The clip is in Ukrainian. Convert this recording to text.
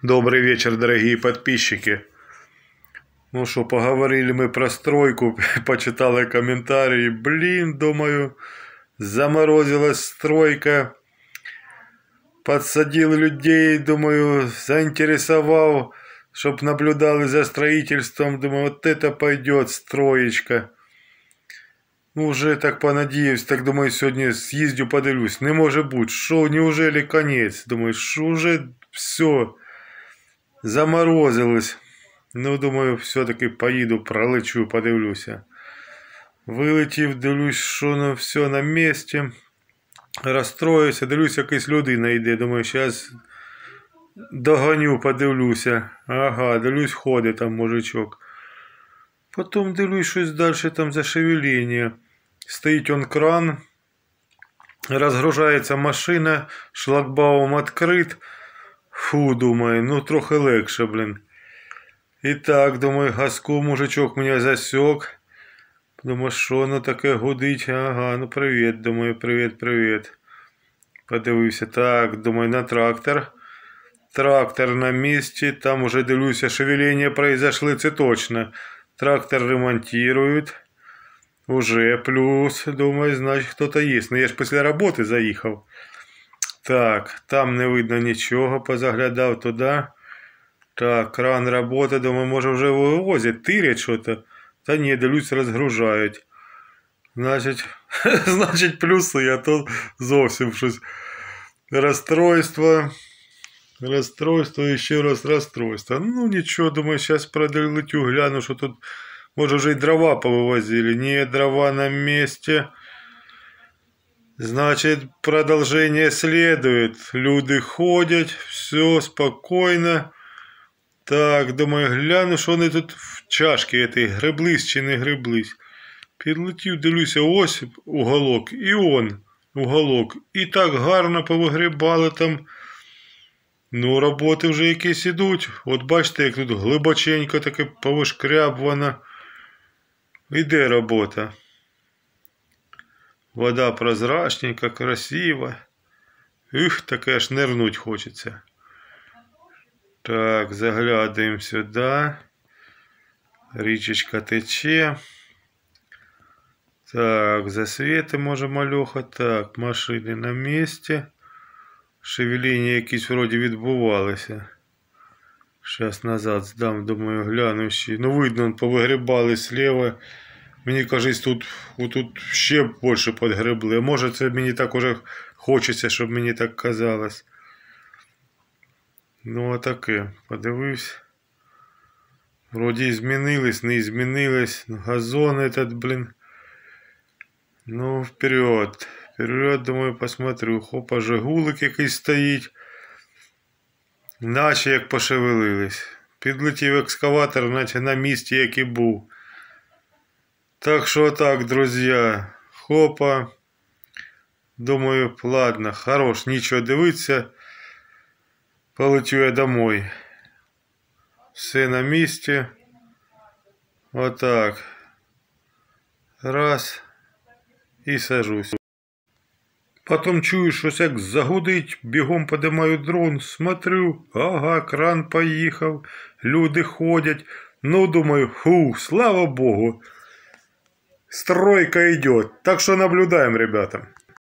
Добрый вечер, дорогие подписчики. Ну что, поговорили мы про стройку, почитали комментарии. Блин, думаю, заморозилась стройка. Подсадил людей, думаю, заинтересовал, чтоб наблюдали за строительством. Думаю, вот это пойдет строечка. Ну, уже так понадеюсь, так думаю, сегодня съездю, подивлюсь. Не может быть, шо, неужели конец? Думаю, что уже все заморозилось. Ну, думаю, все-таки поїду, пролечу, подивлюся. Вилетів, дивлюсь, що ну, все на місці. Розстроюся, дивлюсь, якась людина йде. Думаю, зараз догоню, подивлюся. Ага, дивлюсь, ходить там мужичок. Потім дивлюсь, щось далі там зашевеління. Стоїть он кран. Розгружається машина, шлагбаум відкрит. Фу, думаю, ну трохи легше, блин. І так, думаю, газку мужичок мене засек. Думаю, що воно таке гудить? Ага, ну привіт, думаю, привіт. Подивився, так, думаю, на трактор. Трактор на місці, там уже дивлюся, шевелення произошли, це точно. Трактор ремонтирують. Уже плюс, думаю, значить хто-то є. Ну я ж після роботи заїхав. Так, там не видно нічого, позаглядав туди. Так, кран работает, думаю, може вже вивозять, тирять що-то. Та ні, дивлюсь, розгружають. Значить плюси, а то зовсім щось. Розстройство і ще раз розстройство. Ну нічого, думаю, зараз пролетю, гляну, що тут, може вже й дрова повивозили. Ні, дрова на місці. Значит, продолжение следует. Люди ходять, все спокойно. Так, думаю, гляну, що вони тут в чашки этой греблись чи не греблись. Підлетів, дивлюся, ось уголок, і он уголок. І так гарно повигрібали там. Ну, роботи вже якісь ідуть. От бачите, як тут глибоченько таке повишкрябвано. Іде робота. Вода прозрачненька, красива. Ух, таке аж нирнуть хочеться. Так, заглядаємо сюди. Річечка тече. Так, засвіти може мальоха. Так, машини на місці. Шевеління якісь вроді відбувалися. Зараз назад здам, думаю, гляну ще. Ну, видно, повигрібали слева. Мені кажуть, тут ще більше підгребли. Може це мені так уже хочеться, щоб мені так казалось. Ну, а таке, подивився. Вроді змінились, не змінились. Газон этот, блин. Ну, вперед. Вперед, думаю, посмотрю. Хопа, жигулик якийсь стоїть. Наче як пошевелились. Підлетів екскаватор, наче на місці, як і був. Так что так, друзья, хопа, думаю, ладно, хорош, нічого дивитися, полетю я домой. Все на місці, отак, раз, і сажусь. Потім чую, щось як загудить, бігом подимаю дрон, смотрю, ага, кран поїхав, люди ходять, ну, думаю, фу, слава Богу. Стройка идет. Так что наблюдаем, ребята.